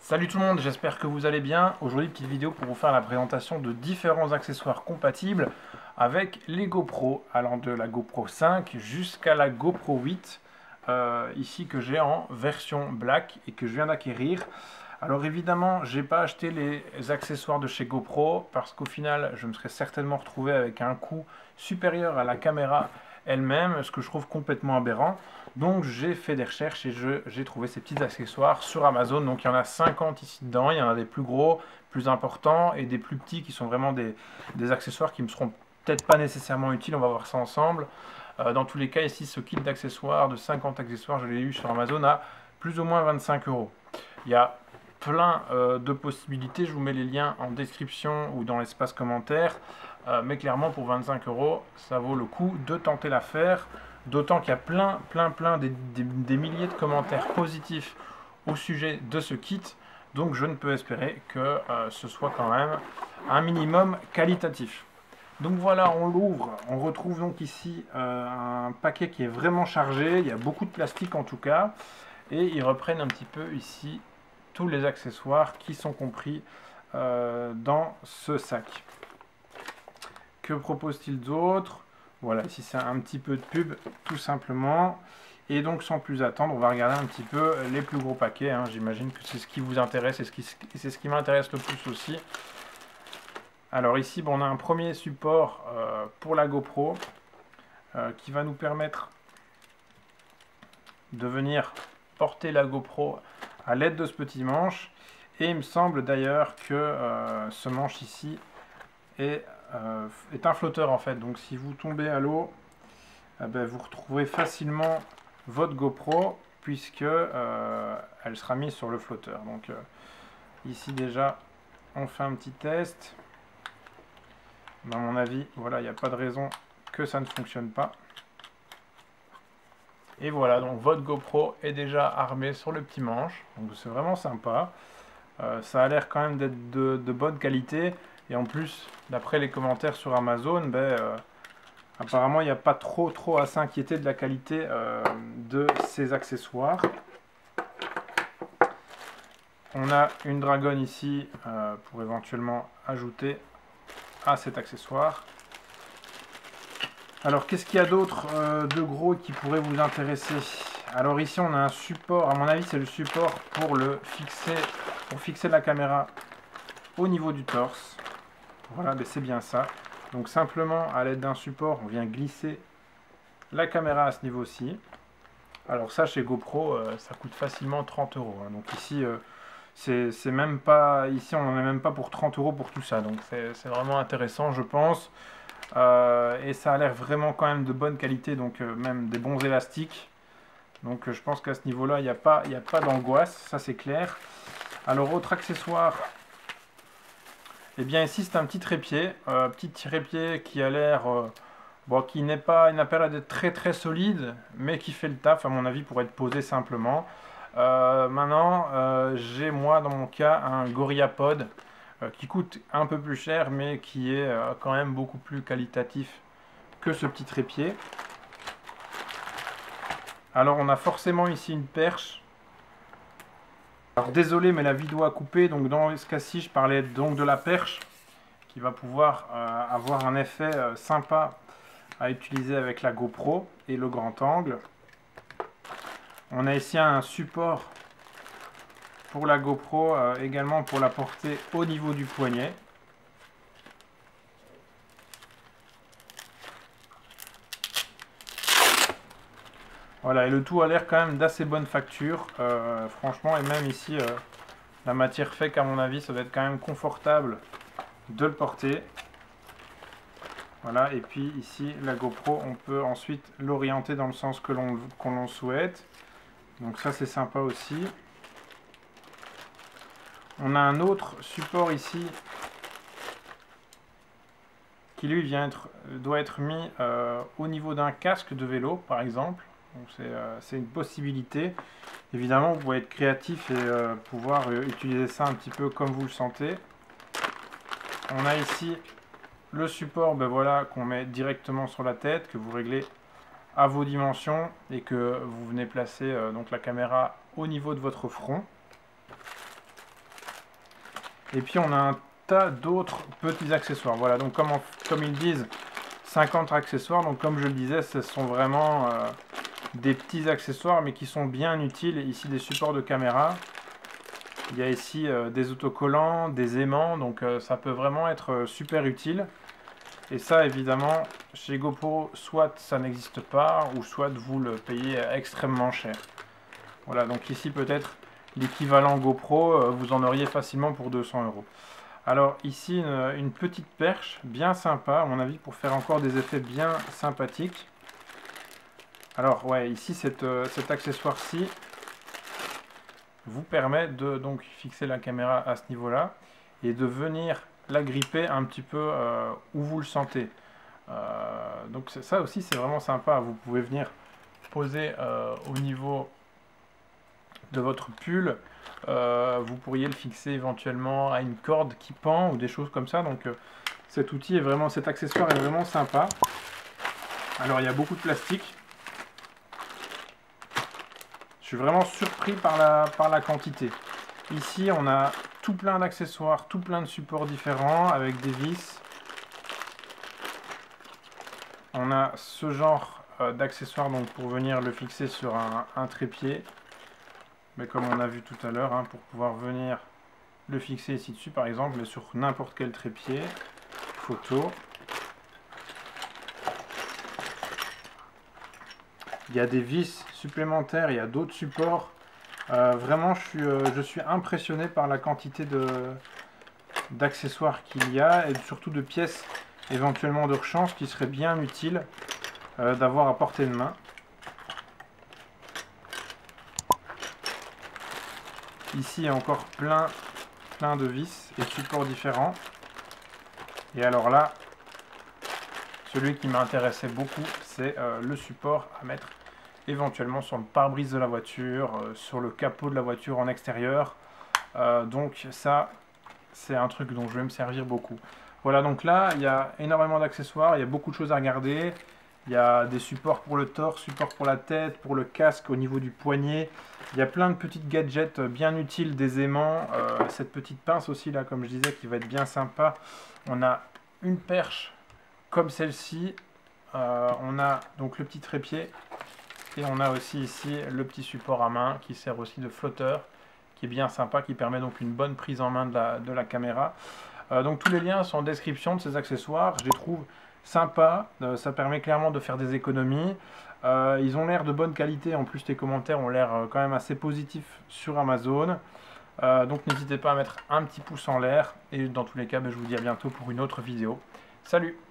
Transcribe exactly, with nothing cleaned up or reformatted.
Salut tout le monde, j'espère que vous allez bien. Aujourd'hui, petite vidéo pour vous faire la présentation de différents accessoires compatibles avec les GoPro, allant de la GoPro cinq jusqu'à la GoPro huit, euh, ici que j'ai en version black et que je viens d'acquérir. Alors évidemment, j'ai pas acheté les accessoires de chez GoPro parce qu'au final, je me serais certainement retrouvé avec un coût supérieur à la caméra elle-même, ce que je trouve complètement aberrant. Donc j'ai fait des recherches et j'ai trouvé ces petits accessoires sur Amazon. Donc il y en a cinquante ici dedans, il y en a des plus gros, plus importants et des plus petits qui sont vraiment des, des accessoires qui me seront peut-être pas nécessairement utiles. On va voir ça ensemble. Euh, dans tous les cas, ici, ce kit d'accessoires de cinquante accessoires, je l'ai eu sur Amazon à plus ou moins vingt-cinq euros. Il y a plein euh, de possibilités, je vous mets les liens en description ou dans l'espace commentaire, euh, mais clairement pour vingt-cinq euros ça vaut le coup de tenter l'affaire, d'autant qu'il y a plein plein plein des, des, des milliers de commentaires positifs au sujet de ce kit, donc je ne peux espérer que euh, ce soit quand même un minimum qualitatif. Donc voilà, on l'ouvre, on retrouve donc ici euh, un paquet qui est vraiment chargé, il y a beaucoup de plastique en tout cas, et ils reprennent un petit peu ici tous les accessoires qui sont compris euh, dans ce sac. Que propose-t-il d'autre? Voilà, ici c'est un petit peu de pub tout simplement. Et donc sans plus attendre, on va regarder un petit peu les plus gros paquets, hein. J'imagine que c'est ce qui vous intéresse et c'est ce qui m'intéresse le plus aussi. Alors ici, bon, on a un premier support euh, pour la GoPro euh, qui va nous permettre de venir porter la GoPro à l'aide de ce petit manche. Et il me semble d'ailleurs que euh, ce manche ici est, euh, est un flotteur en fait. Donc si vous tombez à l'eau, eh ben, vous retrouvez facilement votre GoPro puisque euh, elle sera mise sur le flotteur. Donc euh, ici déjà on fait un petit test. À mon avis, voilà, il n'y a pas de raison que ça ne fonctionne pas. Et voilà, donc votre GoPro est déjà armée sur le petit manche, donc c'est vraiment sympa. Euh, ça a l'air quand même d'être de, de bonne qualité, et en plus, d'après les commentaires sur Amazon, ben, euh, apparemment il n'y a pas trop trop à s'inquiéter de la qualité euh, de ces accessoires. On a une dragonne ici euh, pour éventuellement ajouter à cet accessoire. Alors qu'est-ce qu'il y a d'autre euh, de gros qui pourrait vous intéresser? Alors ici on a un support, à mon avis c'est le support pour le fixer, pour fixer la caméra au niveau du torse. Voilà, ben c'est bien ça. Donc simplement à l'aide d'un support on vient glisser la caméra à ce niveau-ci. Alors ça chez GoPro euh, ça coûte facilement trente euros, hein. Donc ici euh, c'est même pas, ici on n'en est même pas pour trente euros pour tout ça. Donc c'est vraiment intéressant je pense. Euh, et ça a l'air vraiment quand même de bonne qualité, donc euh, même des bons élastiques. Donc euh, je pense qu'à ce niveau-là, il n'y a pas, il n'y a pas d'angoisse, ça c'est clair. Alors autre accessoire, et eh bien ici c'est un petit trépied, euh, petit trépied qui a l'air, euh, bon, qui n'est pas, il n'a pas l'air d'être très très solide, mais qui fait le taf à mon avis pour être posé simplement. Euh, maintenant, euh, j'ai moi dans mon cas un GorillaPod qui coûte un peu plus cher mais qui est euh, quand même beaucoup plus qualitatif que ce petit trépied. Alors on a forcément ici une perche. Alors désolé mais la vidéo a coupé, donc dans ce cas-ci je parlais donc de la perche qui va pouvoir euh, avoir un effet euh, sympa à utiliser avec la GoPro et le grand angle. On a ici un support pour la GoPro, euh, également pour la porter au niveau du poignet. Voilà, et le tout a l'air quand même d'assez bonne facture, euh, franchement, et même ici, euh, la matière fait qu'à mon avis, ça doit être quand même confortable de le porter. Voilà, et puis ici, la GoPro, on peut ensuite l'orienter dans le sens que l'on qu'on souhaite. Donc ça, c'est sympa aussi. On a un autre support ici qui lui vient être, doit être mis euh, au niveau d'un casque de vélo par exemple. C'est euh, une possibilité. Évidemment vous pouvez être créatif et euh, pouvoir euh, utiliser ça un petit peu comme vous le sentez. On a ici le support, ben voilà, qu'on met directement sur la tête, que vous réglez à vos dimensions et que vous venez placer euh, donc la caméra au niveau de votre front. Et puis on a un tas d'autres petits accessoires. Voilà, donc comme, en, comme ils disent, cinquante accessoires. Donc comme je le disais, ce sont vraiment euh, des petits accessoires, mais qui sont bien utiles. Ici, des supports de caméra. Il y a ici euh, des autocollants, des aimants. Donc euh, ça peut vraiment être euh, super utile. Et ça, évidemment, chez GoPro, soit ça n'existe pas, ou soit vous le payez extrêmement cher. Voilà, donc ici peut-être l'équivalent GoPro, euh, vous en auriez facilement pour deux cents euros. Alors ici, une, une petite perche bien sympa, à mon avis, pour faire encore des effets bien sympathiques. Alors ouais, ici, cette, euh, cet accessoire-ci vous permet de donc fixer la caméra à ce niveau-là et de venir la gripper un petit peu euh, où vous le sentez. Euh, donc ça aussi, c'est vraiment sympa. Vous pouvez venir poser euh, au niveau de votre pull. Euh, vous pourriez le fixer éventuellement à une corde qui pend ou des choses comme ça. Donc euh, cet outil est vraiment, cet accessoire est vraiment sympa. Alors il y a beaucoup de plastique. Je suis vraiment surpris par la, par la quantité. Ici on a tout plein d'accessoires, tout plein de supports différents avec des vis. On a ce genre euh, d'accessoires donc pour venir le fixer sur un, un trépied. Mais comme on a vu tout à l'heure, hein, pour pouvoir venir le fixer ici dessus par exemple, mais sur n'importe quel trépied, photo. Il y a des vis supplémentaires, il y a d'autres supports. Euh, vraiment, je suis, euh, je suis impressionné par la quantité de d'accessoires qu'il y a et surtout de pièces éventuellement de rechange qui seraient bien utiles euh, d'avoir à portée de main. Ici, il y a encore plein, plein de vis et de supports différents. Et alors là, celui qui m'intéressait beaucoup, c'est euh, le support à mettre éventuellement sur le pare-brise de la voiture, euh, sur le capot de la voiture en extérieur. Euh, donc ça, c'est un truc dont je vais me servir beaucoup. Voilà, donc là, il y a énormément d'accessoires, il y a beaucoup de choses à regarder. Il y a des supports pour le torse, supports pour la tête, pour le casque au niveau du poignet. Il y a plein de petites gadgets bien utiles, des aimants. Euh, cette petite pince aussi, là, comme je disais, qui va être bien sympa. On a une perche comme celle-ci. Euh, on a donc le petit trépied. Et on a aussi ici le petit support à main qui sert aussi de flotteur, qui est bien sympa, qui permet donc une bonne prise en main de la, de la caméra. Euh, donc tous les liens sont en description de ces accessoires. Je les trouve sympas, euh, ça permet clairement de faire des économies. Euh, ils ont l'air de bonne qualité, en plus les commentaires ont l'air euh, quand même assez positifs sur Amazon. Euh, donc n'hésitez pas à mettre un petit pouce en l'air. Et dans tous les cas, ben, je vous dis à bientôt pour une autre vidéo. Salut!